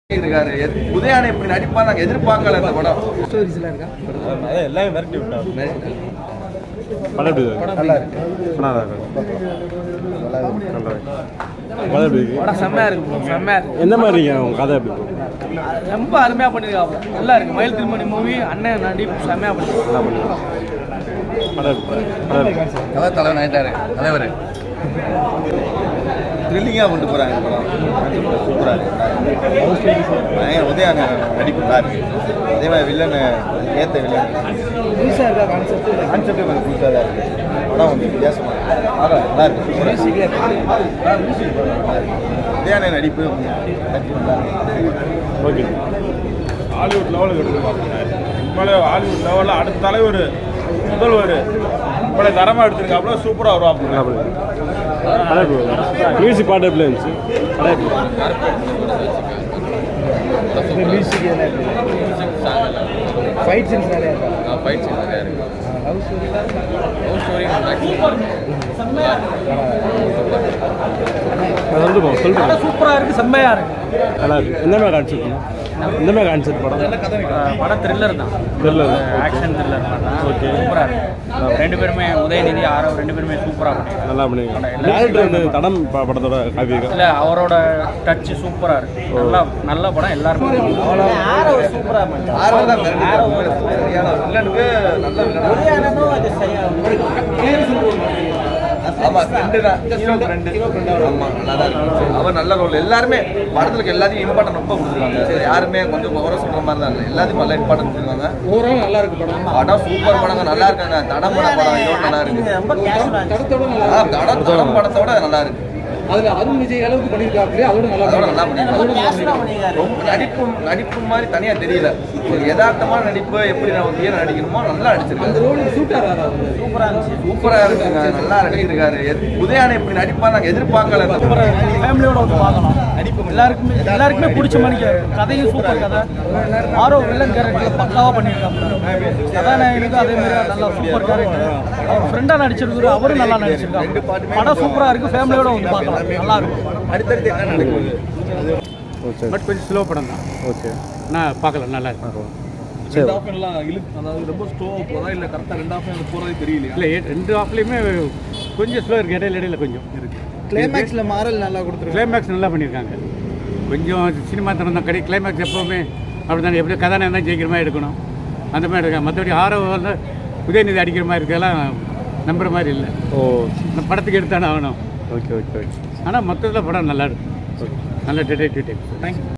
இருக்காரு உதயானை இப்படி நடிப்பா நாங்க எதிர்பார்க்கல இந்த படம். ஸ்டோரிஸ்லாம் இருக்கா? அதே எல்லாமே மிரட்டி விட்டாங்க. படம் நல்லா இருக்கு. படம் செம்மையா இருக்கு. செம்மையா இருக்கு. எந்த மாதிரி உங்க கதை எப்படி ரொம்ப அருமையா பண்ணிருக்காங்க. நல்லா இருக்கு. மயில் திருமணி மூவி அண்ணன் நடிப்பு செம்மையா பண்ணிருக்காங்க. கதை தலைவன் ஆயிட்டாரு தலைவர். த்ரில்லிங்காக கொண்டு போகிறாங்க இந்த படம். சூப்பராக இருக்கு. உதயான நடிப்பு நல்லா இருக்கு. அதே மாதிரி வில்லன் ஏற்ற வில்லன் புதுசாக இருக்கா கான்செப்ட்? கான்செப்டே கொஞ்சம் புதுசாக தான் இருக்குது. படம் வந்து வித்தியாசமாக இருக்கு. நல்லா இருக்கு. உதயான நடிப்பு ஓகே. ஹாலிவுட் லெவலுக்கு எடுத்துருக்காங்க. உண்மையிலே ஹாலிவுட் லெவலில் அடுத்த தலைவர் முதல்வர் உங்களை தரமாக எடுத்துருக்காப்புல சூப்பராக வருவாப்புல. மியூசிக் பாட்டு எப்படி இருந்துச்சு? மியூசிக் ஃபைட் சீன்ஸ் நிறையா இருக்கா? ஃபைட் சீன் நிறையா இருக்கு. லவ் ஸ்டோரி அது வந்து சொல்லுங்க. படம் சூப்பராக இருக்கு. செம்மையா இருக்கு. நல்லா இருக்கு. எந்த மாதிரி கான்செப்ட்? எந்த மாதிரி கான்செப்ட் படம்? படம் த்ரில்லர் தான். த்ரில்லர் ஆக்ஷன் த்ரில்லர் தான். ஓகே. சூப்பராக இருக்கு. ரெண்டு பேருமே உதயநிதி ஆரவ் ரெண்டு பேருமே சூப்பராக பண்ணிருக்காங்க. நல்லா பண்ணிருக்காங்க. டேரக்டர் வந்து தடம் படத்தோட காப்பி இல்லை அவரோட டச் சூப்பராக இருக்கு. நல்லா நல்ல படம் எல்லாருமே. சூப்பராக வில்லனுக்கு நல்ல ஆமா ஃப்ரெண்டு தான். ஆமா நல்லா தான் இருக்கு. அவர் நல்ல ரோல். எல்லாருமே படத்துக்கு எல்லாத்தையும் இம்பார்ட்டன்ட் ரொம்ப கொடுத்துருக்காங்க. யாருமே கொஞ்சம் குறை சொல்ற மாதிரி தான் இல்லை. எல்லாத்தையும் நல்லா இம்பார்ட்டன்ட் கொடுத்துருக்காங்க. ஓவரால் நல்லா இருக்கு படம். படம் சூப்பர் படங்க நல்லா இருக்காங்க. தடம் படம் இதோட நல்லா இருக்கு. தடம் படத்தோட நல்லா இருக்கு. அதுல அருண் விஜய் அளவுக்கு பண்ணிருக்காங்க. அதோட நல்லா பண்ணிருக்காங்க. ரொம்ப நடிப்பு மாதிரி தனியா தெரியல. ஒரு யதார்த்தமான நடிப்பு எப்படி நான் ஏன் நடிக்கணுமோ நல்லா நடிச்சிருக்காரு. அந்த ரோல் சூட் ஆகாதா? சூப்பரா இருக்குங்க. நல்லா நடிச்சிருக்காரு. உதயானை இப்படி நடிப்பா நாங்க எதிர்பார்க்கல. ஃபேமிலியோட வந்து பார்க்கலாம். எல்லாருக்குமே பிடிச்ச மாதிரி கதையும் சூப்பர் கதை. ஆரோ வில்லன் கேரக்டர் பக்காவா பண்ணியிருக்காங்க. கதாநாயகனுக்கு அதே மாதிரி நல்லா சூப்பர் கேரக்டர். அவர் ஃப்ரெண்டா நடிச்சிருக்காரு. அவரும் நல்லா நடிச்சிருக்காங்க. படம் சூப்பரா இருக்கு. ஃபேமிலியோட வந்து பார்க்கலாம். நல்லா இருக்கும். அடுத்தடுத்து என்ன நடக்குது? பட் கொஞ்சம் ஸ்லோ படம் தான். ஓகே. நான் பார்க்கலாம். நல்லா இருக்கும். அதாவது ரொம்ப ஸ்லோவாக போதா இல்லை கரெக்டாக ரெண்டு ஆஃப் போகிறதே தெரியலையா? இல்லை ரெண்டு ஆஃப்லேயுமே கொஞ்சம் ஸ்லோ இருக்குது. இடையில கொஞ்சம் இருக்குது. கிளைமேக்ஸ்ல மாரல் நல்லா கொடுத்துருக்காங்க. கிளைமேக்ஸ் நல்லா பண்ணியிருக்காங்க. கொஞ்சம் சினிமா திறந்த கிளைமேக்ஸ் எப்போவுமே அப்படி தானே. எப்படி கதாநாயகம் தான் ஜெயிக்கிற மாதிரி எடுக்கணும். அந்த மாதிரி இருக்காங்க. மற்றபடி ஆரோ வந்து உதயநிதி அடிக்கிற மாதிரி இருக்கலாம் நம்புற மாதிரி இல்லை. ஓ இந்த படத்துக்கு எடுத்தானே ஆகணும். Okay okay okay. ஆனால் மொத்தத்தில் படம் நல்லா இருக்கு. நல்ல டிடெக்டிவ் டைப். தேங்க்யூ.